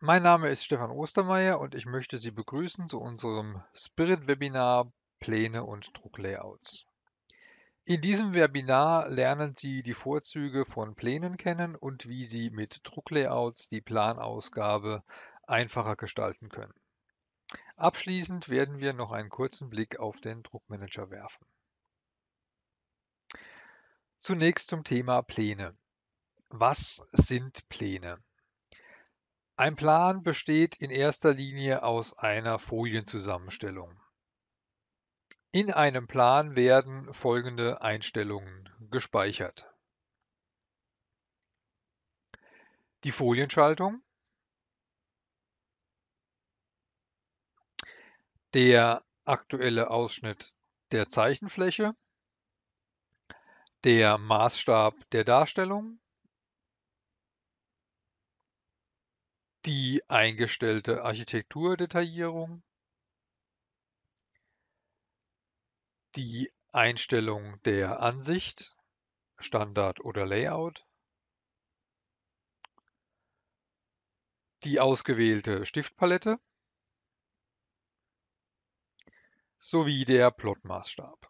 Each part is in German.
Mein Name ist Stefan Ostermeier und ich möchte Sie begrüßen zu unserem Spirit-Webinar Pläne und Drucklayouts. In diesem Webinar lernen Sie die Vorzüge von Plänen kennen und wie Sie mit Drucklayouts die Planausgabe einfacher gestalten können. Abschließend werden wir noch einen kurzen Blick auf den Druckmanager werfen. Zunächst zum Thema Pläne. Was sind Pläne? Ein Plan besteht in erster Linie aus einer Folienzusammenstellung. In einem Plan werden folgende Einstellungen gespeichert: Die Folienschaltung, der aktuelle Ausschnitt der Zeichenfläche, der Maßstab der Darstellung, die eingestellte Architekturdetaillierung, die Einstellung der Ansicht, Standard oder Layout, die ausgewählte Stiftpalette sowie der Plotmaßstab.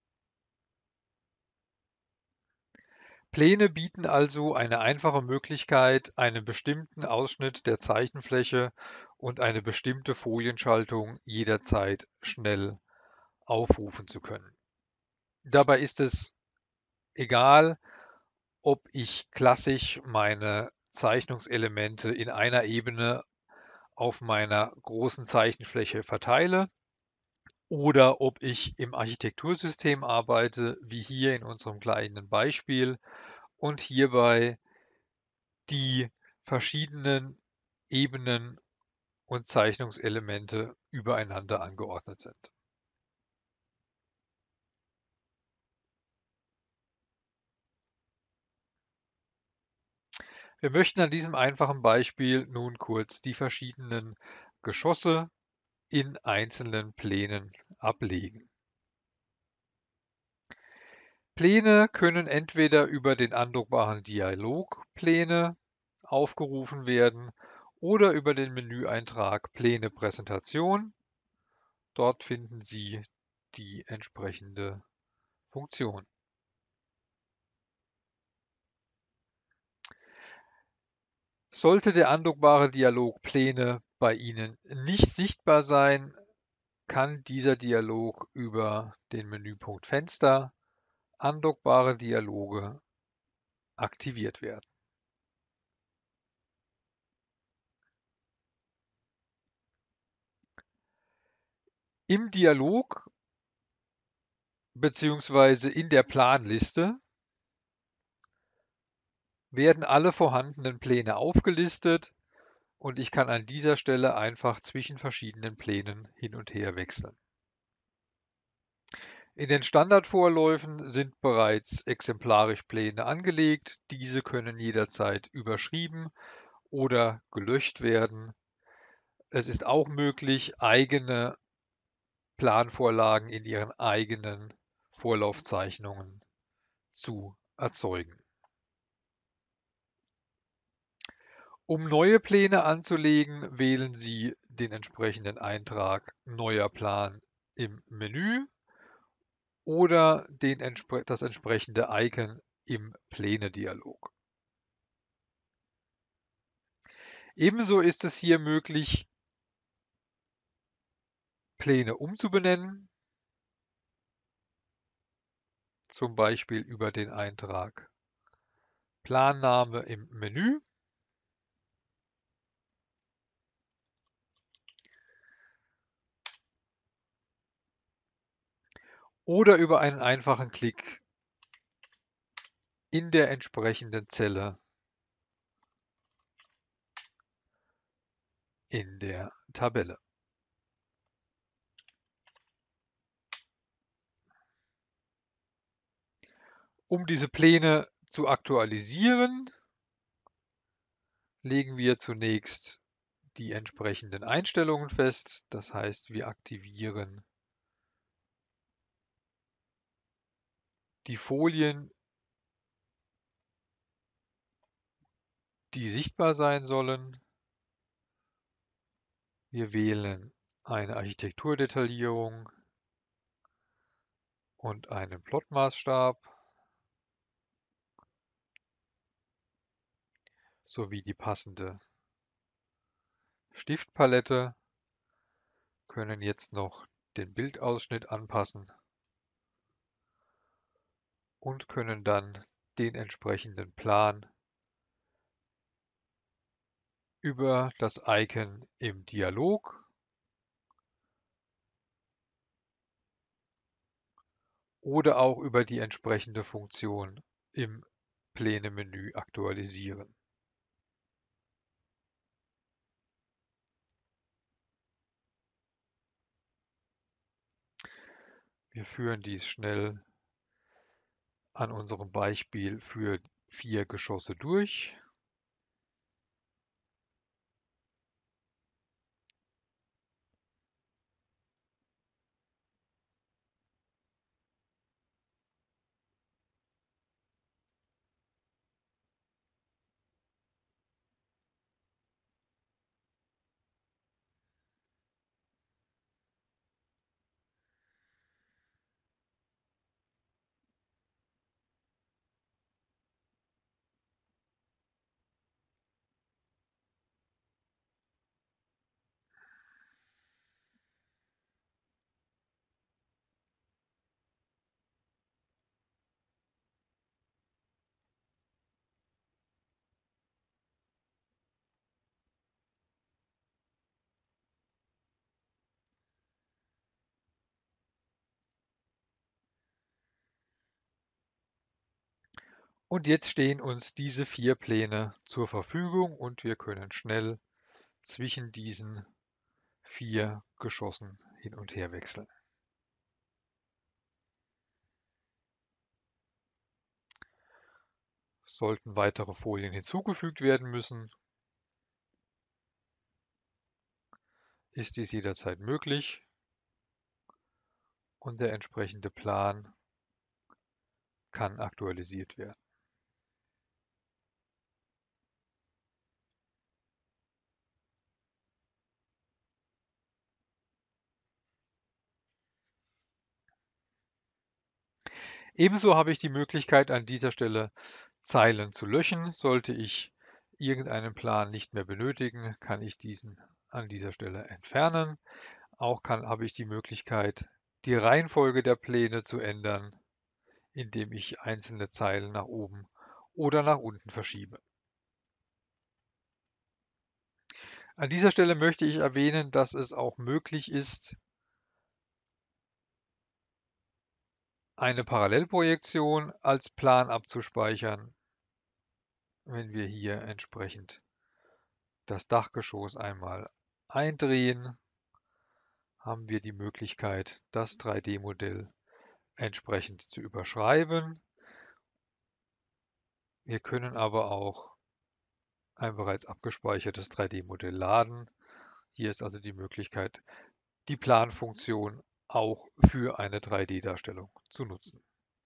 Pläne bieten also eine einfache Möglichkeit, einen bestimmten Ausschnitt der Zeichenfläche und eine bestimmte Folienschaltung jederzeit schnell aufrufen zu können. Dabei ist es egal, ob ich klassisch meine Zeichnungselemente in einer Ebene auf meiner großen Zeichenfläche verteile oder ob ich im Architektursystem arbeite, wie hier in unserem kleinen Beispiel, und hierbei die verschiedenen Ebenen und Zeichnungselemente übereinander angeordnet sind. Wir möchten an diesem einfachen Beispiel nun kurz die verschiedenen Geschosse in einzelnen Plänen ablegen. Pläne können entweder über den andruckbaren Dialog Pläne aufgerufen werden oder über den Menüeintrag Pläne Präsentation. Dort finden Sie die entsprechende Funktion. Sollte der andruckbare Dialog Pläne bei Ihnen nicht sichtbar sein, kann dieser Dialog über den Menüpunkt Fenster, andruckbare Dialoge aktiviert werden. Im Dialog bzw. in der Planliste werden alle vorhandenen Pläne aufgelistet und ich kann an dieser Stelle einfach zwischen verschiedenen Plänen hin und her wechseln. In den Standardvorläufen sind bereits exemplarisch Pläne angelegt. Diese können jederzeit überschrieben oder gelöscht werden. Es ist auch möglich, eigene Planvorlagen in Ihren eigenen Vorlaufzeichnungen zu erzeugen. Um neue Pläne anzulegen, wählen Sie den entsprechenden Eintrag Neuer Plan im Menü oder das entsprechende Icon im Pläne-Dialog. Ebenso ist es hier möglich, Pläne umzubenennen, zum Beispiel über den Eintrag Planname im Menü oder über einen einfachen Klick in der entsprechenden Zelle in der Tabelle. Um diese Pläne zu aktualisieren, legen wir zunächst die entsprechenden Einstellungen fest. Das heißt, wir aktivieren die Folien, die sichtbar sein sollen. Wir wählen eine Architekturdetaillierung und einen Plotmaßstab sowie die passende Stiftpalette, können jetzt noch den Bildausschnitt anpassen und können dann den entsprechenden Plan über das Icon im Dialog oder auch über die entsprechende Funktion im Pläne-Menü aktualisieren. Wir führen dies schnell an unserem Beispiel für 4 Geschosse durch. Und jetzt stehen uns diese 4 Pläne zur Verfügung und wir können schnell zwischen diesen 4 Geschossen hin und her wechseln. Sollten weitere Folien hinzugefügt werden müssen, ist dies jederzeit möglich und der entsprechende Plan kann aktualisiert werden. Ebenso habe ich die Möglichkeit, an dieser Stelle Zeilen zu löschen. Sollte ich irgendeinen Plan nicht mehr benötigen, kann ich diesen an dieser Stelle entfernen. Auch habe ich die Möglichkeit, die Reihenfolge der Pläne zu ändern, indem ich einzelne Zeilen nach oben oder nach unten verschiebe. An dieser Stelle möchte ich erwähnen, dass es auch möglich ist, eine Parallelprojektion als Plan abzuspeichern, wenn wir hier entsprechend das Dachgeschoss einmal eindrehen, haben wir die Möglichkeit, das 3D-Modell entsprechend zu überschreiben. Wir können aber auch ein bereits abgespeichertes 3D-Modell laden. Hier ist also die Möglichkeit, die Planfunktion auch für eine 3D-Darstellung zu nutzen.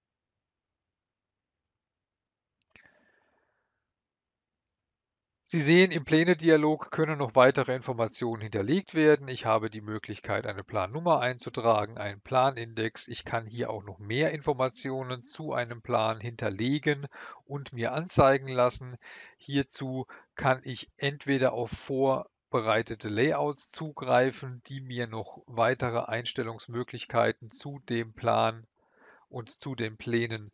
Sie sehen, im Pläne-Dialog können noch weitere Informationen hinterlegt werden. Ich habe die Möglichkeit, eine Plannummer einzutragen, einen Planindex. Ich kann hier auch noch mehr Informationen zu einem Plan hinterlegen und mir anzeigen lassen. Hierzu kann ich entweder auf vorbereitete Layouts zugreifen, die mir noch weitere Einstellungsmöglichkeiten zu dem Plan und zu den Plänen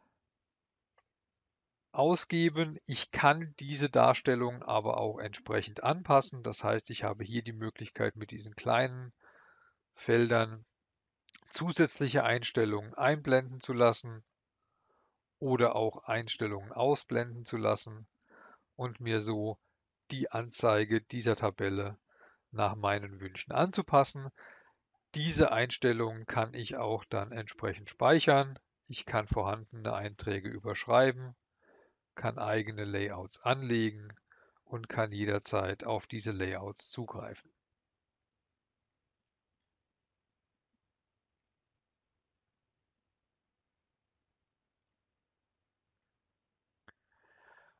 ausgeben. Ich kann diese Darstellung aber auch entsprechend anpassen. Das heißt, ich habe hier die Möglichkeit, mit diesen kleinen Feldern zusätzliche Einstellungen einblenden zu lassen oder auch Einstellungen ausblenden zu lassen und mir so die Anzeige dieser Tabelle nach meinen Wünschen anzupassen. Diese Einstellungen kann ich auch dann entsprechend speichern. Ich kann vorhandene Einträge überschreiben, kann eigene Layouts anlegen und kann jederzeit auf diese Layouts zugreifen.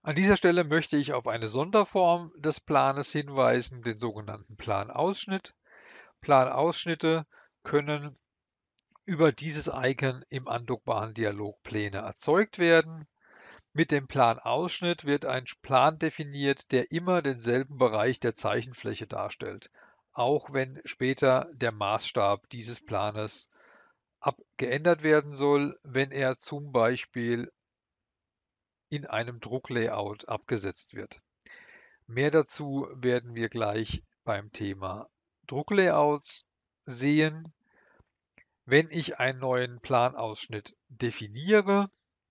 An dieser Stelle möchte ich auf eine Sonderform des Planes hinweisen, den sogenannten Planausschnitt. Planausschnitte können über dieses Icon im andockbaren Dialog Pläne erzeugt werden. Mit dem Planausschnitt wird ein Plan definiert, der immer denselben Bereich der Zeichenfläche darstellt, auch wenn später der Maßstab dieses Planes geändert werden soll, wenn er zum Beispiel in einem Drucklayout abgesetzt wird. Mehr dazu werden wir gleich beim Thema Drucklayouts sehen. Wenn ich einen neuen Planausschnitt definiere,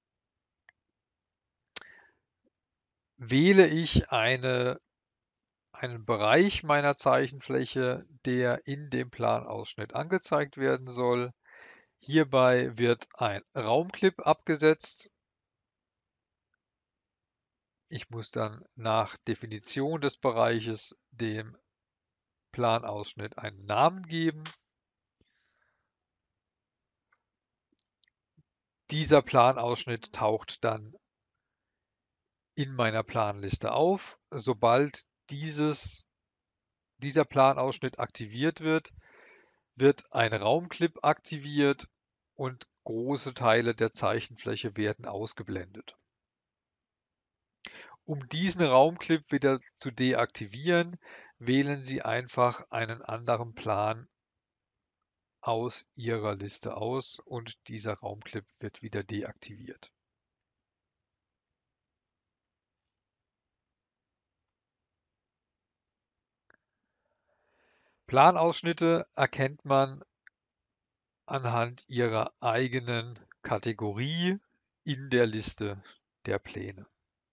wähle ich einen Bereich meiner Zeichenfläche, der in dem Planausschnitt angezeigt werden soll. Hierbei wird ein Raumclip abgesetzt. Ich muss dann nach Definition des Bereiches dem Planausschnitt einen Namen geben. Dieser Planausschnitt taucht dann in meiner Planliste auf. Sobald dieser Planausschnitt aktiviert wird, wird ein Raumclip aktiviert und große Teile der Zeichenfläche werden ausgeblendet. Um diesen Raumclip wieder zu deaktivieren, wählen Sie einfach einen anderen Plan aus Ihrer Liste aus und dieser Raumclip wird wieder deaktiviert. Planausschnitte erkennt man anhand ihrer eigenen Kategorie in der Liste der Pläne.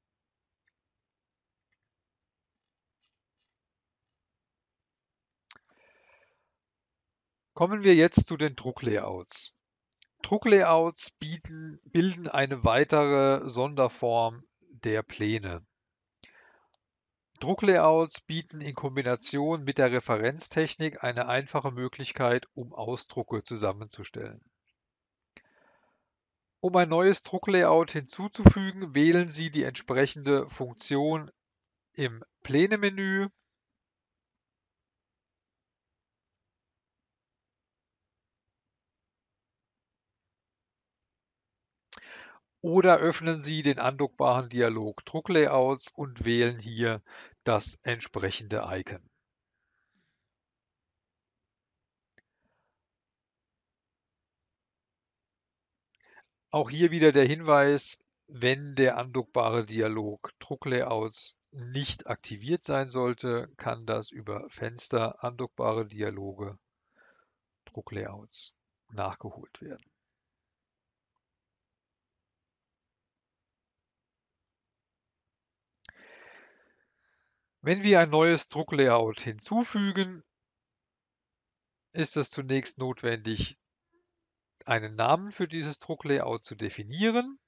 Kommen wir jetzt zu den Drucklayouts. Drucklayouts bilden eine weitere Sonderform der Pläne. Drucklayouts bieten in Kombination mit der Referenztechnik eine einfache Möglichkeit, um Ausdrucke zusammenzustellen. Um ein neues Drucklayout hinzuzufügen, wählen Sie die entsprechende Funktion im Pläne-Menü. Oder öffnen Sie den andockbaren Dialog Drucklayouts und wählen hier das entsprechende Icon. Auch hier wieder der Hinweis, wenn der andockbare Dialog Drucklayouts nicht aktiviert sein sollte, kann das über Fenster andockbare Dialoge Drucklayouts nachgeholt werden. Wenn wir ein neues Drucklayout hinzufügen, ist es zunächst notwendig, einen Namen für dieses Drucklayout zu definieren.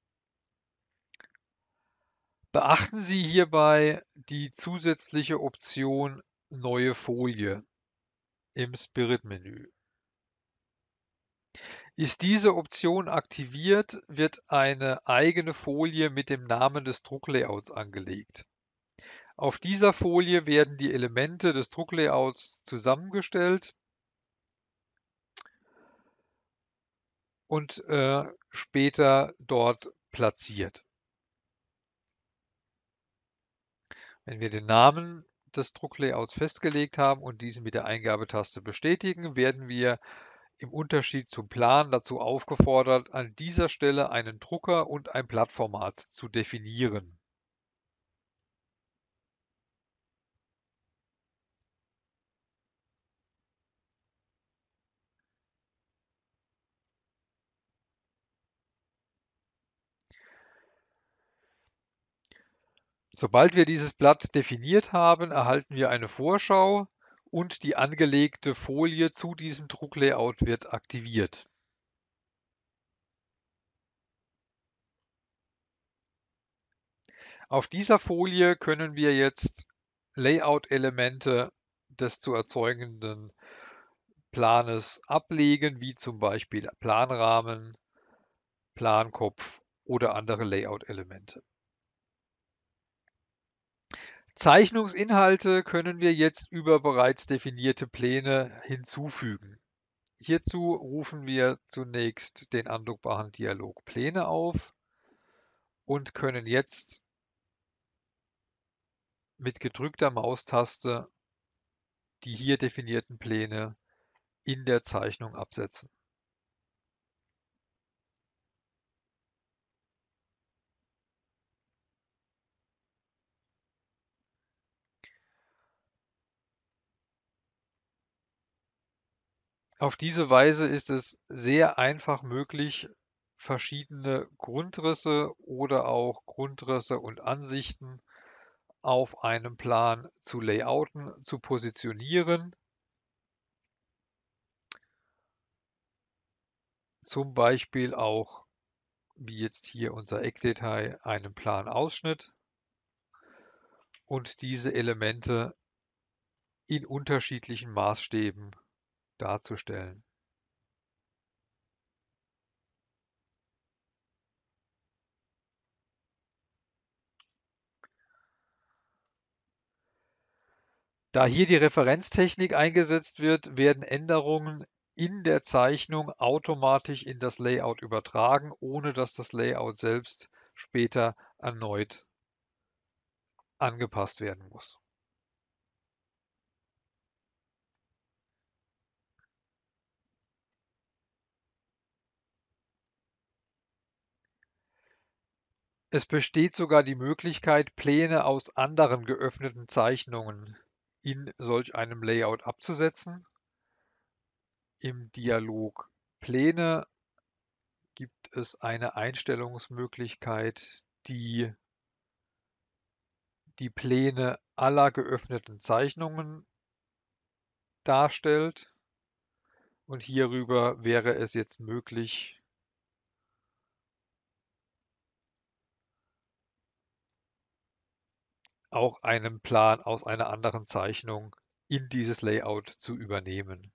Beachten Sie hierbei die zusätzliche Option Neue Folie im Spirit-Menü. Ist diese Option aktiviert, wird eine eigene Folie mit dem Namen des Drucklayouts angelegt. Auf dieser Folie werden die Elemente des Drucklayouts zusammengestellt und später dort platziert. Wenn wir den Namen des Drucklayouts festgelegt haben und diesen mit der Eingabetaste bestätigen, werden wir im Unterschied zum Plan dazu aufgefordert, an dieser Stelle einen Drucker und ein Blattformat zu definieren. Sobald wir dieses Blatt definiert haben, erhalten wir eine Vorschau und die angelegte Folie zu diesem Drucklayout wird aktiviert. Auf dieser Folie können wir jetzt Layout-Elemente des zu erzeugenden Planes ablegen, wie zum Beispiel Planrahmen, Plankopf oder andere Layout-Elemente. Zeichnungsinhalte können wir jetzt über bereits definierte Pläne hinzufügen. Hierzu rufen wir zunächst den andruckbaren Dialog Pläne auf und können jetzt mit gedrückter Maustaste die hier definierten Pläne in der Zeichnung absetzen. Auf diese Weise ist es sehr einfach möglich, verschiedene Grundrisse oder auch Grundrisse und Ansichten auf einem Plan zu layouten, zu positionieren. Zum Beispiel auch, wie jetzt hier unser Eckdetail, einen Planausschnitt und diese Elemente in unterschiedlichen Maßstäben darzustellen. Da hier die Referenztechnik eingesetzt wird, werden Änderungen in der Zeichnung automatisch in das Layout übertragen, ohne dass das Layout selbst später erneut angepasst werden muss. Es besteht sogar die Möglichkeit, Pläne aus anderen geöffneten Zeichnungen in solch einem Layout abzusetzen. Im Dialog Pläne gibt es eine Einstellungsmöglichkeit, die die Pläne aller geöffneten Zeichnungen darstellt. Und hierüber wäre es jetzt möglich, auch einen Plan aus einer anderen Zeichnung in dieses Layout zu übernehmen.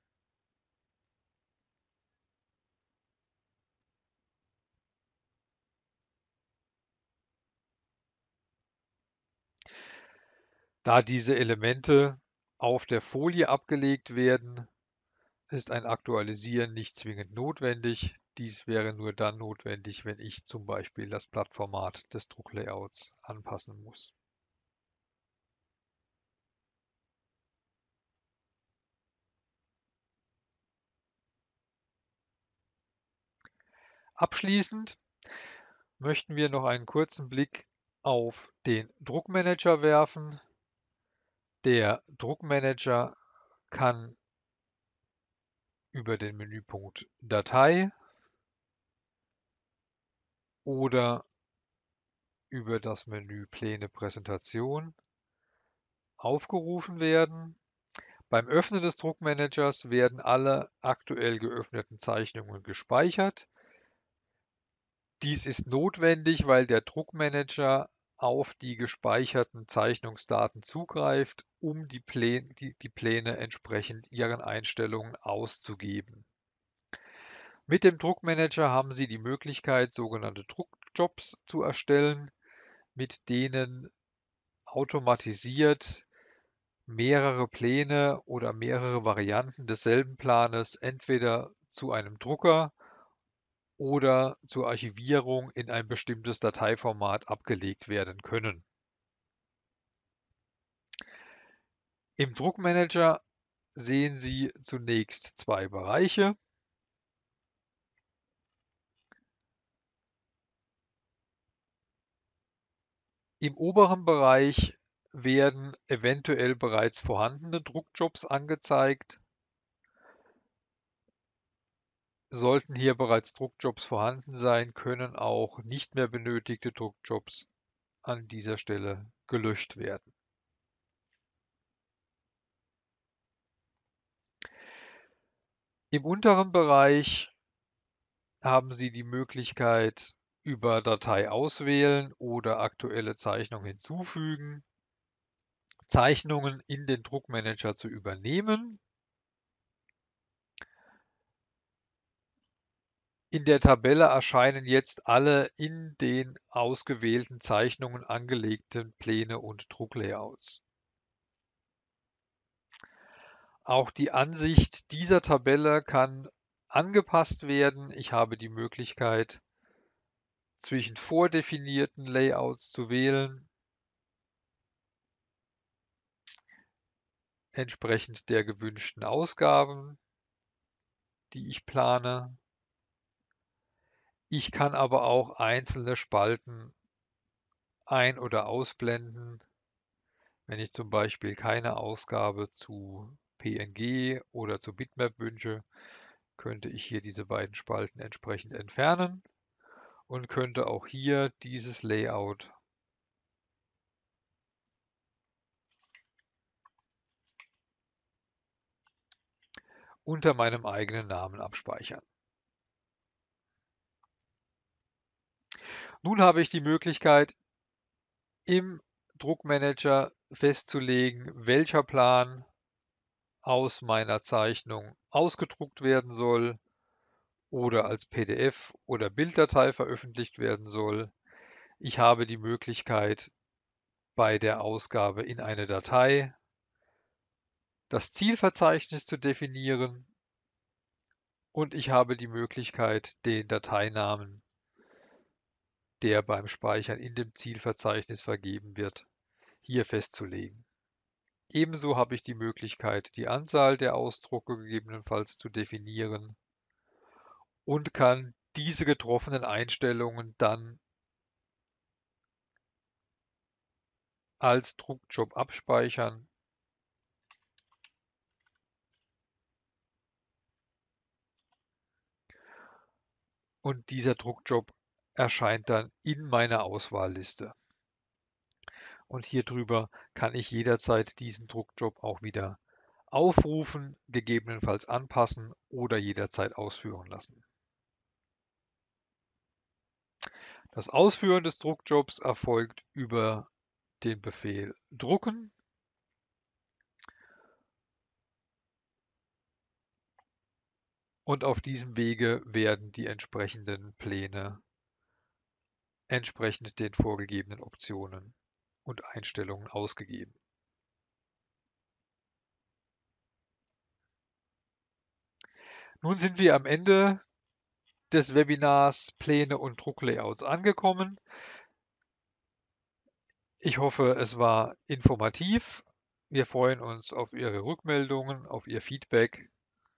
Da diese Elemente auf der Folie abgelegt werden, ist ein Aktualisieren nicht zwingend notwendig. Dies wäre nur dann notwendig, wenn ich zum Beispiel das Blattformat des Drucklayouts anpassen muss. Abschließend möchten wir noch einen kurzen Blick auf den Druckmanager werfen. Der Druckmanager kann über den Menüpunkt Datei oder über das Menü Pläne Präsentation aufgerufen werden. Beim Öffnen des Druckmanagers werden alle aktuell geöffneten Zeichnungen gespeichert. Dies ist notwendig, weil der Druckmanager auf die gespeicherten Zeichnungsdaten zugreift, um die Pläne entsprechend ihren Einstellungen auszugeben. Mit dem Druckmanager haben Sie die Möglichkeit, sogenannte Druckjobs zu erstellen, mit denen automatisiert mehrere Pläne oder mehrere Varianten desselben Planes entweder zu einem Drucker oder zur Archivierung in ein bestimmtes Dateiformat abgelegt werden können. Im Druckmanager sehen Sie zunächst zwei Bereiche. Im oberen Bereich werden eventuell bereits vorhandene Druckjobs angezeigt. Sollten hier bereits Druckjobs vorhanden sein, können auch nicht mehr benötigte Druckjobs an dieser Stelle gelöscht werden. Im unteren Bereich haben Sie die Möglichkeit, über Datei auswählen oder aktuelle Zeichnung hinzufügen, Zeichnungen in den Druckmanager zu übernehmen. In der Tabelle erscheinen jetzt alle in den ausgewählten Zeichnungen angelegten Pläne und Drucklayouts. Auch die Ansicht dieser Tabelle kann angepasst werden. Ich habe die Möglichkeit, zwischen vordefinierten Layouts zu wählen, entsprechend der gewünschten Ausgaben, die ich plane. Ich kann aber auch einzelne Spalten ein- oder ausblenden. Wenn ich zum Beispiel keine Ausgabe zu PNG oder zu Bitmap wünsche, könnte ich hier diese beiden Spalten entsprechend entfernen und könnte auch hier dieses Layout unter meinem eigenen Namen abspeichern. Nun habe ich die Möglichkeit, im Druckmanager festzulegen, welcher Plan aus meiner Zeichnung ausgedruckt werden soll oder als PDF oder Bilddatei veröffentlicht werden soll. Ich habe die Möglichkeit, bei der Ausgabe in eine Datei das Zielverzeichnis zu definieren und ich habe die Möglichkeit, den Dateinamen, der beim Speichern in dem Zielverzeichnis vergeben wird, hier festzulegen. Ebenso habe ich die Möglichkeit, die Anzahl der Ausdrucke gegebenenfalls zu definieren und kann diese getroffenen Einstellungen dann als Druckjob abspeichern und dieser Druckjob erscheint dann in meiner Auswahlliste. Und hier drüber kann ich jederzeit diesen Druckjob auch wieder aufrufen, gegebenenfalls anpassen oder jederzeit ausführen lassen. Das Ausführen des Druckjobs erfolgt über den Befehl drucken und auf diesem Wege werden die entsprechenden Pläne entsprechend den vorgegebenen Optionen und Einstellungen ausgegeben. Nun sind wir am Ende des Webinars Pläne und Drucklayouts angekommen. Ich hoffe, es war informativ. Wir freuen uns auf Ihre Rückmeldungen, auf Ihr Feedback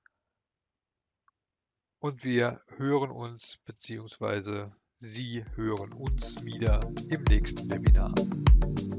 und wir hören uns bzw. Sie hören uns wieder im nächsten Webinar.